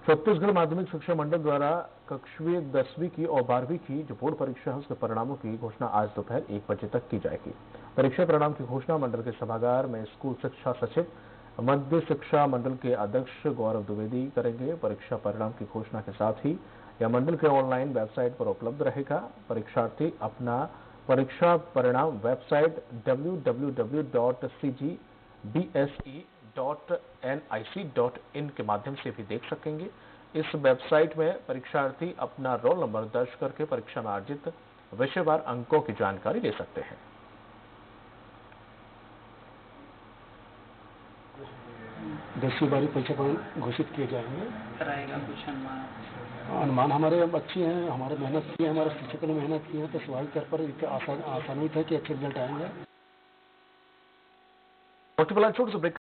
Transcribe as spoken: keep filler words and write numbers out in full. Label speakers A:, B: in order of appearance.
A: छत्तीसगढ़ माध्यमिक शिक्षा मंडल द्वारा कक्षाएं दसवीं की और बारहवीं की जो बोर्ड परीक्षा है उसके परिणामों की घोषणा आज दोपहर एक बजे तक की जाएगी। परीक्षा परिणाम की घोषणा मंडल के सभागार में स्कूल शिक्षा सचिव, मध्य शिक्षा मंडल के अध्यक्ष गौरव द्विवेदी करेंगे। परीक्षा परिणाम की घोषणा के साथ ही यह मंडल के ऑनलाइन वेबसाइट पर उपलब्ध रहेगा। परीक्षार्थी अपना परीक्षा परिणाम website W W W dot C G B S E dot N I C dot in के माध्यम से भी देख सकेंगे। इस वेबसाइट में परीक्षार्थी अपना रोल नंबर दर्ज करके परीक्षा में अर्जित विषयवार अंकों की जानकारी ले सकते हैं।
B: दसवीं बारहवीं परीक्षा परिणाम घोषित किए जाएंगे।
C: कराएगा कुछ अनुमान
B: अनुमान हमारे अच्छे हैं, हमारे मेहनत की है, हमारे शिक्षकों ने मेहनत की है, तो स्वाभाविक तौर पर आसान आसानी है कि अच्छे रिजल्ट आएंगे।
A: छोटे